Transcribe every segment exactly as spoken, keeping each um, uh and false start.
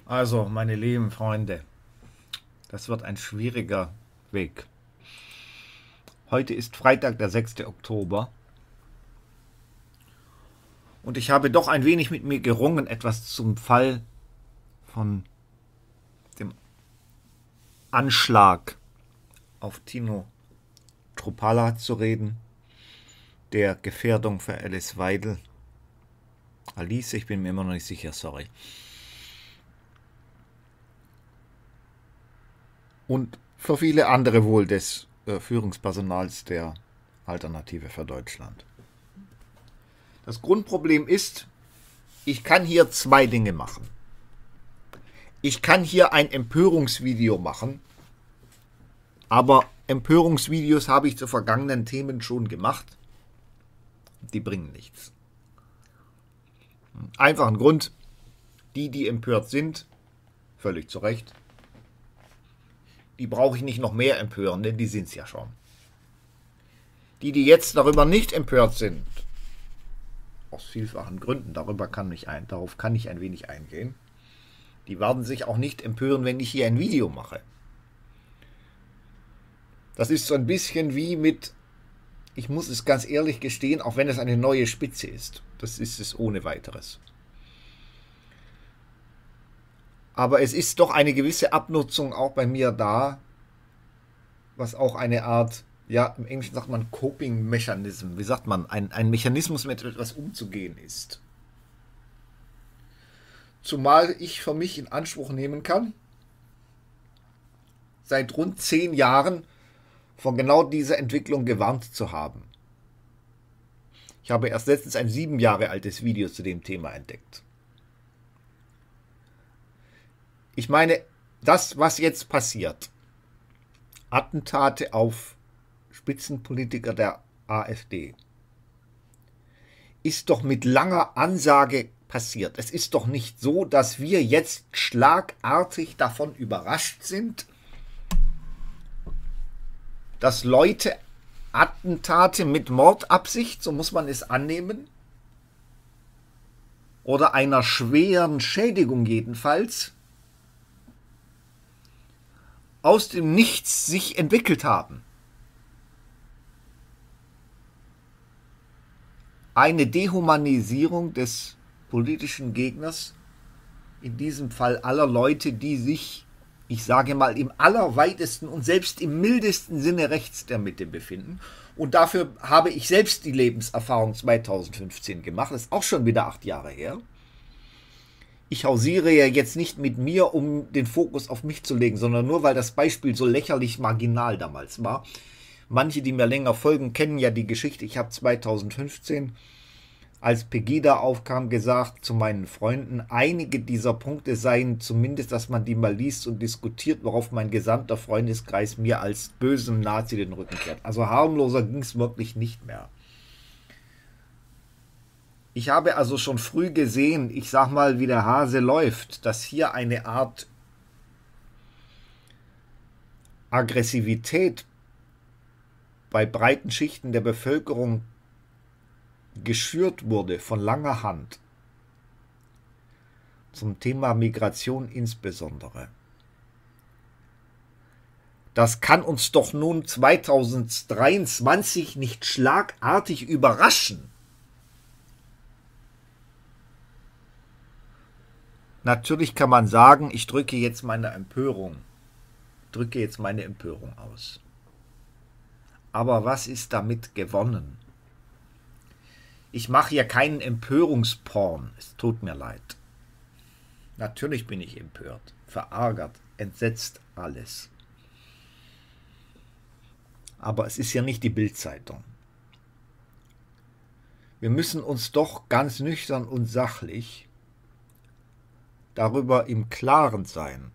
Also, meine lieben Freunde, das wird ein schwieriger Weg. Heute ist Freitag, der sechste Oktober, und ich habe doch ein wenig mit mir gerungen, etwas zum Fall von dem Anschlag auf Tino Kruppalla zu reden, der Gefährdung für Alice Weidel. Alice, ich bin mir immer noch nicht sicher, sorry. Und für viele andere wohl des äh, Führungspersonals der Alternative für Deutschland. Das Grundproblem ist, ich kann hier zwei Dinge machen. Ich kann hier ein Empörungsvideo machen, aber Empörungsvideos habe ich zu vergangenen Themen schon gemacht. Die bringen nichts. Einfachen Grund, die, die empört sind, völlig zu Recht, die brauche ich nicht noch mehr empören, denn die sind es ja schon. Die, die jetzt darüber nicht empört sind, aus vielfachen Gründen, darüber kann ich ein, darauf kann ich ein wenig eingehen, die werden sich auch nicht empören, wenn ich hier ein Video mache. Das ist so ein bisschen wie mit, ich muss es ganz ehrlich gestehen, auch wenn es eine neue Spitze ist. Das ist es ohne weiteres. Aber es ist doch eine gewisse Abnutzung auch bei mir da, was auch eine Art, ja, im Englischen sagt man Coping Mechanism, wie sagt man, ein, ein Mechanismus, mit etwas umzugehen ist. Zumal ich für mich in Anspruch nehmen kann, seit rund zehn Jahren von genau dieser Entwicklung gewarnt zu haben. Ich habe erst letztens ein sieben Jahre altes Video zu dem Thema entdeckt. Ich meine, das, was jetzt passiert, Attentate auf Spitzenpolitiker der AfD, ist doch mit langer Ansage passiert. Es ist doch nicht so, dass wir jetzt schlagartig davon überrascht sind, dass Leute Attentate mit Mordabsicht, so muss man es annehmen, oder einer schweren Schädigung jedenfalls, aus dem Nichts sich entwickelt haben. Eine Dehumanisierung des politischen Gegners, in diesem Fall aller Leute, die sich, ich sage mal, im allerweitesten und selbst im mildesten Sinne rechts der Mitte befinden. Und dafür habe ich selbst die Lebenserfahrung zweitausendfünfzehn gemacht, das ist auch schon wieder acht Jahre her. Ich hausiere ja jetzt nicht mit mir, um den Fokus auf mich zu legen, sondern nur, weil das Beispiel so lächerlich marginal damals war. Manche, die mir länger folgen, kennen ja die Geschichte. Ich habe zweitausendfünfzehn, als Pegida aufkam, gesagt zu meinen Freunden, einige dieser Punkte seien zumindest, dass man die mal liest und diskutiert, worauf mein gesamter Freundeskreis mir als bösem Nazi den Rücken kehrt. Also harmloser ging es wirklich nicht mehr. Ich habe also schon früh gesehen, ich sag mal, wie der Hase läuft, dass hier eine Art Aggressivität bei breiten Schichten der Bevölkerung geschürt wurde, von langer Hand, zum Thema Migration insbesondere. Das kann uns doch nun zweitausenddreiundzwanzig nicht schlagartig überraschen. Natürlich kann man sagen, ich drücke jetzt meine Empörung, drücke jetzt meine Empörung aus. Aber was ist damit gewonnen? Ich mache hier keinen Empörungsporn, es tut mir leid. Natürlich bin ich empört, verärgert, entsetzt, alles. Aber es ist ja nicht die Bild-Zeitung. Wir müssen uns doch ganz nüchtern und sachlich darüber im Klaren sein,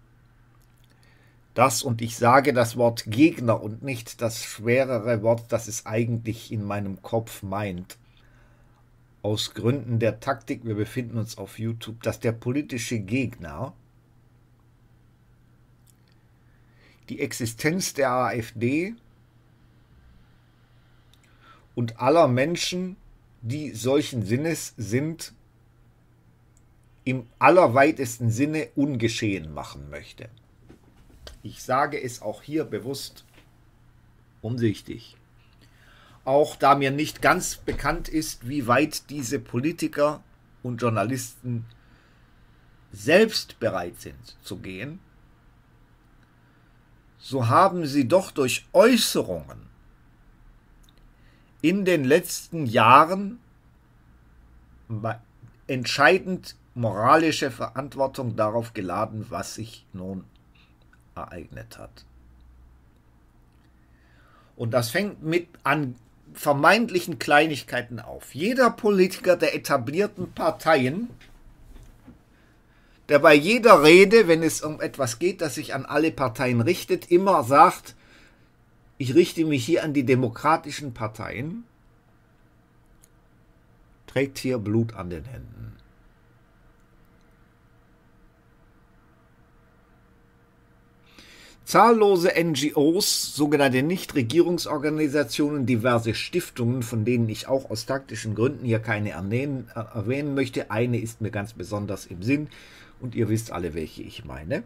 dass, und ich sage das Wort Gegner und nicht das schwerere Wort, das es eigentlich in meinem Kopf meint, aus Gründen der Taktik, wir befinden uns auf YouTube, dass der politische Gegner die Existenz der AfD und aller Menschen, die solchen Sinnes sind, im allerweitesten Sinne ungeschehen machen möchte. Ich sage es auch hier bewusst umsichtig. Auch da mir nicht ganz bekannt ist, wie weit diese Politiker und Journalisten selbst bereit sind zu gehen, so haben sie doch durch Äußerungen in den letzten Jahren entscheidend moralische Verantwortung darauf geladen, was sich nun ereignet hat. Und das fängt mit an vermeintlichen Kleinigkeiten auf. Jeder Politiker der etablierten Parteien, der bei jeder Rede, wenn es um etwas geht, das sich an alle Parteien richtet, immer sagt, ich richte mich hier an die demokratischen Parteien, trägt hier Blut an den Händen. Zahllose N G Os, sogenannte Nichtregierungsorganisationen, diverse Stiftungen, von denen ich auch aus taktischen Gründen hier keine erwähnen, erwähnen möchte. Eine ist mir ganz besonders im Sinn und ihr wisst alle, welche ich meine.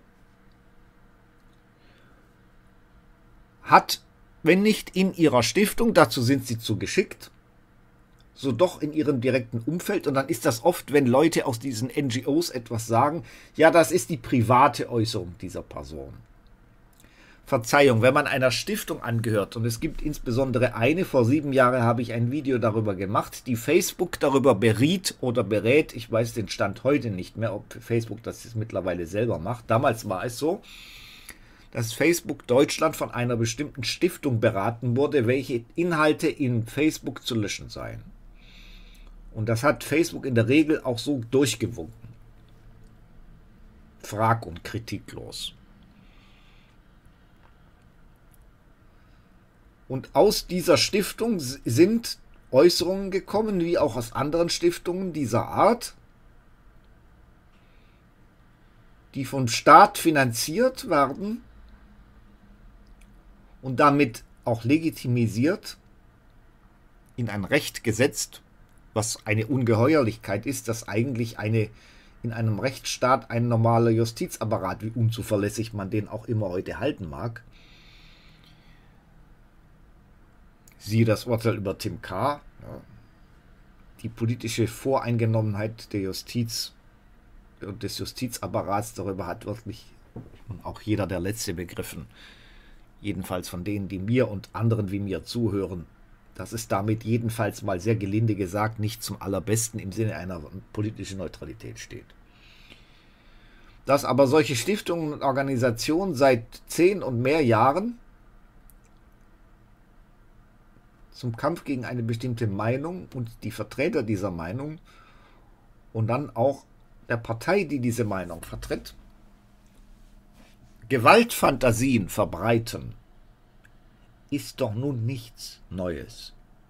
Hat, wenn nicht in ihrer Stiftung, dazu sind sie zu geschickt, so doch in ihrem direkten Umfeld. Und dann ist das oft, wenn Leute aus diesen N G Os etwas sagen, ja, das ist die private Äußerung dieser Person. Verzeihung, wenn man einer Stiftung angehört, und es gibt insbesondere eine, vor sieben Jahren habe ich ein Video darüber gemacht, die Facebook darüber beriet oder berät, ich weiß den Stand heute nicht mehr, ob Facebook das jetzt mittlerweile selber macht. Damals war es so, dass Facebook Deutschland von einer bestimmten Stiftung beraten wurde, welche Inhalte in Facebook zu löschen seien. Und das hat Facebook in der Regel auch so durchgewunken. Frag- und kritiklos. Und aus dieser Stiftung sind Äußerungen gekommen, wie auch aus anderen Stiftungen dieser Art, die vom Staat finanziert werden und damit auch legitimisiert in ein Recht gesetzt, was eine Ungeheuerlichkeit ist, dass eigentlich eine in einem Rechtsstaat ein normaler Justizapparat, wie unzuverlässig man den auch immer heute halten mag, siehe das Urteil über Tim K., ja, die politische Voreingenommenheit der Justiz und des Justizapparats, darüber hat wirklich auch jeder der Letzte begriffen, jedenfalls von denen, die mir und anderen wie mir zuhören, dass es damit jedenfalls mal sehr gelinde gesagt nicht zum Allerbesten im Sinne einer politischen Neutralität steht. Dass aber solche Stiftungen und Organisationen seit zehn und mehr Jahren zum Kampf gegen eine bestimmte Meinung und die Vertreter dieser Meinung und dann auch der Partei, die diese Meinung vertritt, Gewaltfantasien verbreiten, ist doch nun nichts Neues.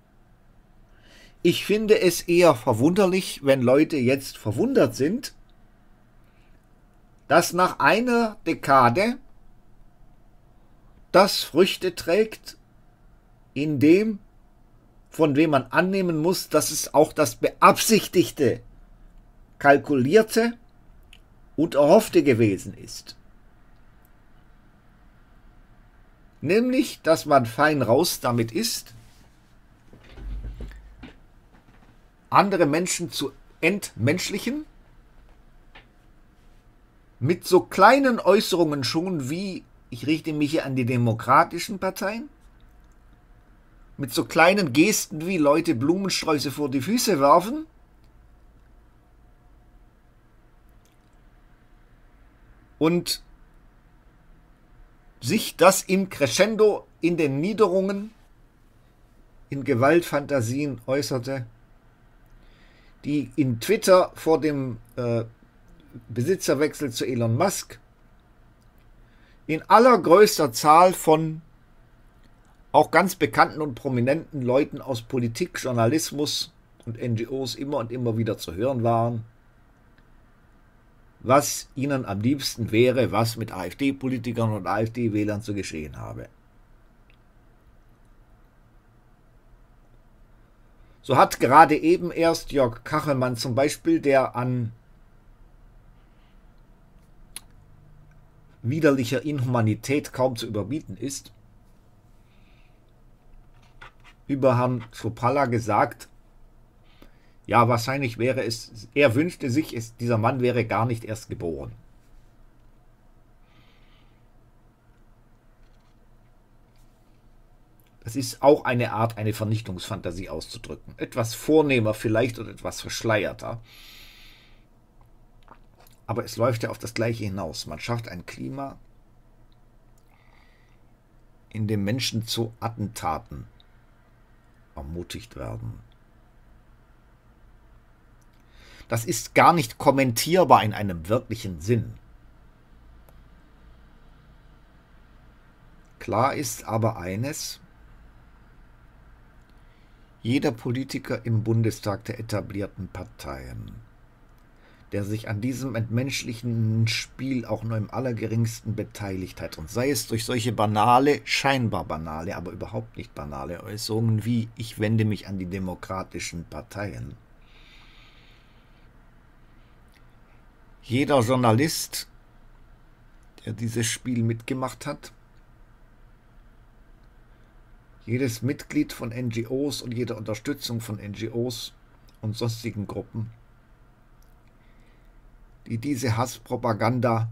Ich finde es eher verwunderlich, wenn Leute jetzt verwundert sind, dass nach einer Dekade das Früchte trägt, indem von dem man annehmen muss, dass es auch das beabsichtigte, kalkulierte und erhoffte gewesen ist. Nämlich, dass man fein raus damit ist, andere Menschen zu entmenschlichen, mit so kleinen Äußerungen schon wie, ich richte mich hier an die demokratischen Parteien, mit so kleinen Gesten wie Leute Blumensträuße vor die Füße werfen, und sich das im Crescendo in den Niederungen, in Gewaltfantasien äußerte, die in Twitter vor dem äh, Besitzerwechsel zu Elon Musk in allergrößter Zahl von auch ganz bekannten und prominenten Leuten aus Politik, Journalismus und N G Os immer und immer wieder zu hören waren, was ihnen am liebsten wäre, was mit AfD-Politikern und AfD-Wählern zu geschehen habe. So hat gerade eben erst Jörg Kachelmann zum Beispiel, der an widerlicher Inhumanität kaum zu überbieten ist, über Herrn Chrupalla gesagt, ja, wahrscheinlich wäre es, er wünschte sich, es, dieser Mann wäre gar nicht erst geboren. Das ist auch eine Art, eine Vernichtungsfantasie auszudrücken. Etwas vornehmer vielleicht oder etwas verschleierter. Aber es läuft ja auf das Gleiche hinaus. Man schafft ein Klima, in dem Menschen zu Attentaten ermutigt werden. Das ist gar nicht kommentierbar in einem wirklichen Sinn. Klar ist aber eines: Jeder Politiker im Bundestag der etablierten Parteien, der sich an diesem entmenschlichenden Spiel auch nur im allergeringsten beteiligt hat, und sei es durch solche banale, scheinbar banale, aber überhaupt nicht banale Äußerungen wie „Ich wende mich an die demokratischen Parteien". Jeder Journalist, der dieses Spiel mitgemacht hat, jedes Mitglied von N G Os und jede Unterstützung von N G Os und sonstigen Gruppen, die diese Hasspropaganda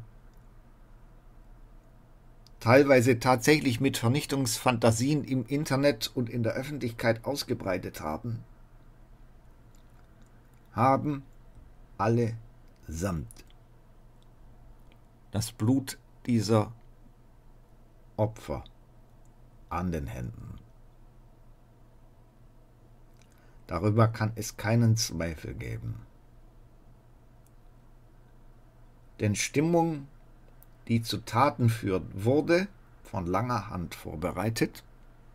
teilweise tatsächlich mit Vernichtungsfantasien im Internet und in der Öffentlichkeit ausgebreitet haben, haben allesamt das Blut dieser Opfer an den Händen. Darüber kann es keinen Zweifel geben. Denn Stimmung, die zu Taten führt, wurde von langer Hand vorbereitet.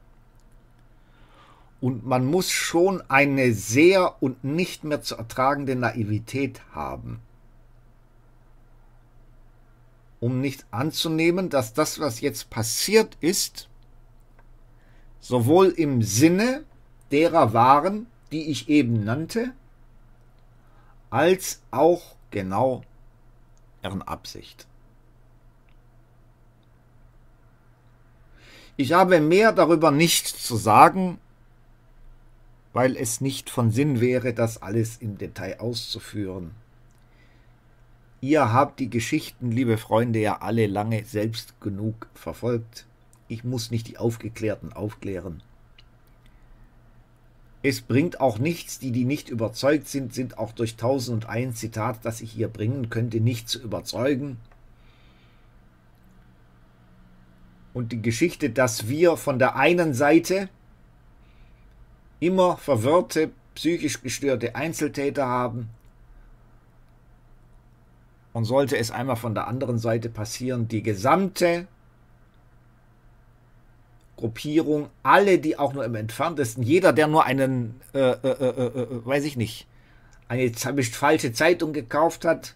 Und man muss schon eine sehr und nicht mehr zu ertragende Naivität haben, um nicht anzunehmen, dass das, was jetzt passiert ist, sowohl im Sinne derer waren, die ich eben nannte, als auch genau deren Absicht. Ich habe mehr darüber nicht zu sagen, weil es nicht von Sinn wäre, das alles im Detail auszuführen. Ihr habt die Geschichten, liebe Freunde, ja alle lange selbst genug verfolgt. Ich muss nicht die Aufgeklärten aufklären. Es bringt auch nichts, die, die nicht überzeugt sind, sind auch durch tausendundeins Zitat, das ich hier bringen könnte, nicht zu überzeugen. Und die Geschichte, dass wir von der einen Seite immer verwirrte, psychisch gestörte Einzeltäter haben, und sollte es einmal von der anderen Seite passieren, die gesamte Gruppierung, alle, die auch nur im entferntesten, jeder, der nur einen, äh, äh, äh, äh, weiß ich nicht, eine falsche Zeitung gekauft hat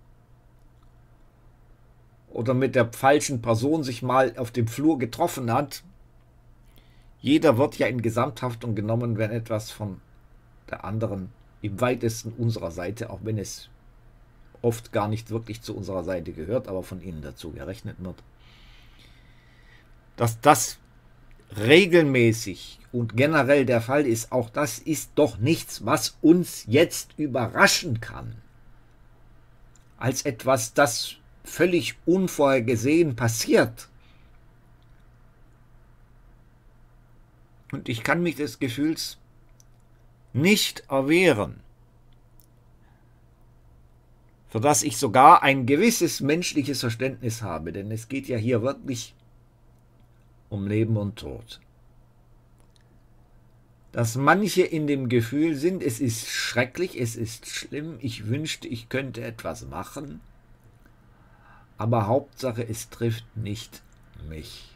oder mit der falschen Person sich mal auf dem Flur getroffen hat, jeder wird ja in Gesamthaftung genommen, wenn etwas von der anderen, im weitesten unserer Seite, auch wenn es oft gar nicht wirklich zu unserer Seite gehört, aber von ihnen dazu gerechnet wird. Dass das regelmäßig und generell der Fall ist, auch das ist doch nichts, was uns jetzt überraschen kann. Als etwas, das völlig unvorhergesehen passiert. Und ich kann mich des Gefühls nicht erwehren, für das ich sogar ein gewisses menschliches Verständnis habe, denn es geht ja hier wirklich um Leben und Tod. Dass manche in dem Gefühl sind, es ist schrecklich, es ist schlimm, ich wünschte, ich könnte etwas machen, aber Hauptsache, es trifft nicht mich.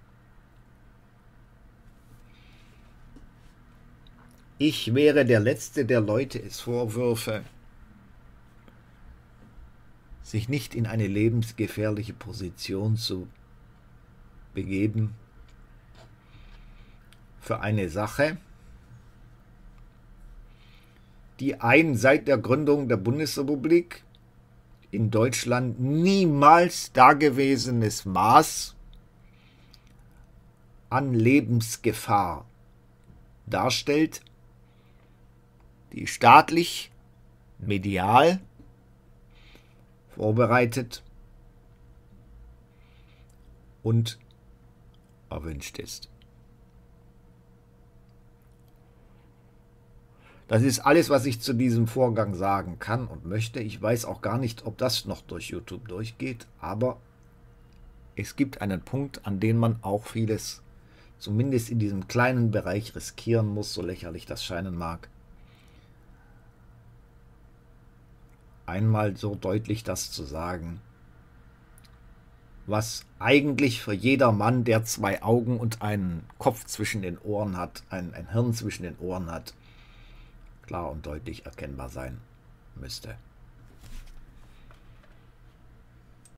Ich wäre der Letzte, der Leute es vorwürfe, sich nicht in eine lebensgefährliche Position zu begeben für eine Sache, die ein seit der Gründung der Bundesrepublik in Deutschland niemals dagewesenes Maß an Lebensgefahr darstellt, die staatlich, medial vorbereitet und erwünscht ist. Das ist alles, was ich zu diesem Vorgang sagen kann und möchte. Ich weiß auch gar nicht, ob das noch durch YouTube durchgeht, aber es gibt einen Punkt, an dem man auch vieles, zumindest in diesem kleinen Bereich, riskieren muss, so lächerlich das scheinen mag. Einmal so deutlich das zu sagen, was eigentlich für jeder Mann, der zwei Augen und einen Kopf zwischen den Ohren hat, ein, ein Hirn zwischen den Ohren hat, klar und deutlich erkennbar sein müsste.